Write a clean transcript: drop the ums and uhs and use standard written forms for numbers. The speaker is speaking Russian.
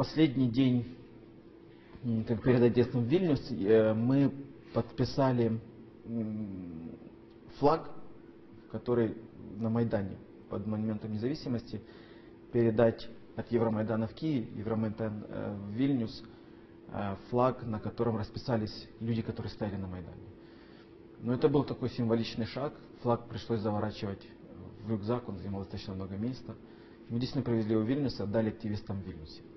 последний день перед отъездом в Вильнюс мы подписали флаг, который на Майдане под Монументом Независимости, передать от Евромайдана в Киев, Евромайдан в Вильнюс, флаг, на котором расписались люди, которые стояли на Майдане. Но это был такой символичный шаг. Флаг пришлось заворачивать в рюкзак, он занимал достаточно много места. Мы действительно привезли его в Вильнюс и отдали активистам в Вильнюсе.